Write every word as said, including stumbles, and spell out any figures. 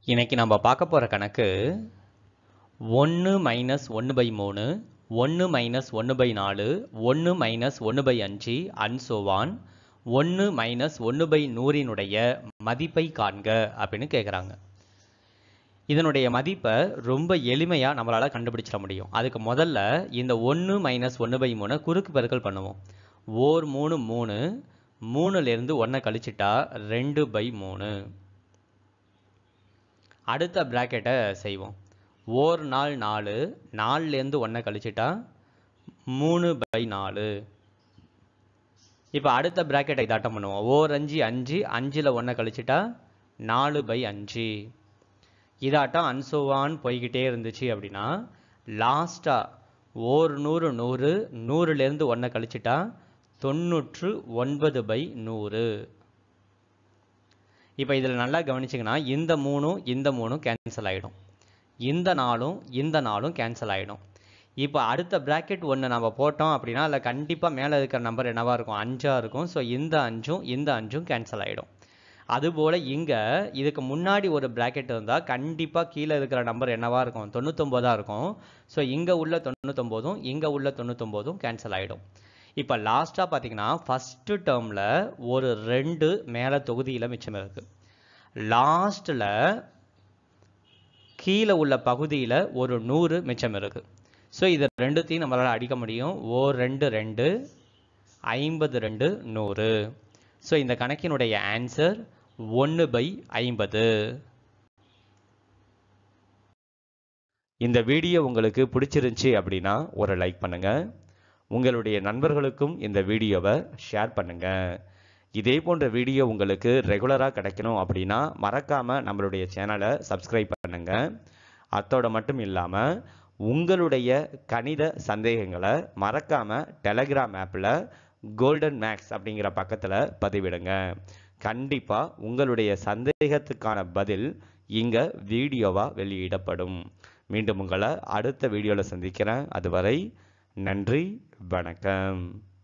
இன்னைக்கு நம்ம பார்க்க போகிற கணக்கு ஒன்று மைனஸ் ஒன்று பை மூணு, ஒன்று மைனஸ் ஒன்று பை நாலு, ஒன்று மைனஸ் ஒன்று பை அஞ்சு அன்சோவான் ஒன்று மைனஸ் ஒன்று பை நூறினுடைய மதிப்பை காண்க அப்படின்னு கேட்குறாங்க. இதனுடைய மதிப்பை ரொம்ப எளிமையாக நம்மளால் கண்டுபிடிச்சிட முடியும். அதுக்கு முதல்ல இந்த ஒன்று மைனஸ் ஒன்று பை மூணு குறுக்கு பெருக்கல் பண்ணுவோம். ஓர் மூணு மூணு, மூணுலேருந்து ஒன்றை கழிச்சிட்டா ரெண்டு பை மூணு. அடுத்த ப்ராக்கெட்டை செய்வோம். ஓர் நாள் நாலு, நாலுலேருந்து ஒன்றை கழிச்சிட்டா மூணு பை நாலு. இப்போ அடுத்த ப்ராக்கெட்டை இதாட்டம் பண்ணுவோம். ஓர் அஞ்சு அஞ்சு, அஞ்சில் ஒன்றை கழிச்சிட்டா நாலு பை அஞ்சு. இதாட்டம் அன்சோவான் போய்கிட்டே இருந்துச்சு அப்படின்னா லாஸ்ட்டாக ஓர் நூறு நூறு, நூறுலேருந்து ஒன்றை கழிச்சிட்டா தொண்ணூற்று ஒன்பது பை நூறு. இப்போ இதில் நல்லா கவனிச்சிங்கன்னா இந்த மூணும் இந்த மூணும் கேன்சல் ஆகிடும், இந்த நாளும் இந்த நாளும் கேன்சல் ஆகிடும். இப்போ அடுத்த ப்ராக்கெட் ஒன்று நம்ம போட்டோம் அப்படின்னா அதில் கண்டிப்பாக மேலே இருக்கிற நம்பர் என்னவாக இருக்கும்? அஞ்சாக இருக்கும். ஸோ இந்த அஞ்சும் இந்த அஞ்சும் கேன்சல் ஆகிடும். அதுபோல் இங்கே இதுக்கு முன்னாடி ஒரு ப்ராக்கெட் இருந்தால் கண்டிப்பாக கீழே இருக்கிற நம்பர் என்னவாக இருக்கும்? தொண்ணூத்தொம்போதாக இருக்கும். ஸோ இங்கே உள்ள தொண்ணூத்தொம்போதும் இங்கே உள்ள தொண்ணூத்தொம்போதும் கேன்சல் ஆகிடும். இப்போ லாஸ்ட்டாக பார்த்தீங்கன்னா ஃபஸ்ட்டு டேர்மில் ஒரு ரெண்டு மேலே தொகுதியில் மிச்சம் இருக்குது. லாஸ்ட்டில் கீழே உள்ள பகுதியில் ஒரு நூறு மிச்சம் இருக்குது. ஸோ இது ரெண்டுத்தையும் நம்மளால் அடிக்க முடியும். ஓ ரெண்டு ரெண்டு, ஐம்பது ரெண்டு நூறு. ஸோ இந்த கணக்கினுடைய ஆன்சர் ஒன்று பை ஐம்பது. இந்த வீடியோ உங்களுக்கு பிடிச்சிருந்துச்சி அப்படின்னா ஒரு லைக் பண்ணுங்கள். உங்களுடைய நண்பர்களுக்கும் இந்த வீடியோவை ஷேர் பண்ணுங்கள். இதே போன்ற வீடியோ உங்களுக்கு ரெகுலராக கிடைக்கணும் அப்படின்னா மறக்காமல் நம்மளுடைய சேனலை சப்ஸ்கிரைப் பண்ணுங்கள். அத்தோடு மட்டும் இல்லாமல் உங்களுடைய கணித சந்தேகங்களை மறக்காமல் டெலகிராம் ஆப்பில் கோல்டன் மேக்ஸ் அப்படிங்கிற பக்கத்தில் பதிவிடுங்க. கண்டிப்பாக உங்களுடைய சந்தேகத்துக்கான பதில் இங்கே வீடியோவாக வெளியிடப்படும். மீண்டும் உங்களை அடுத்த வீடியோவில் சந்திக்கிறேன். அதுவரை நன்றி, வணக்கம்.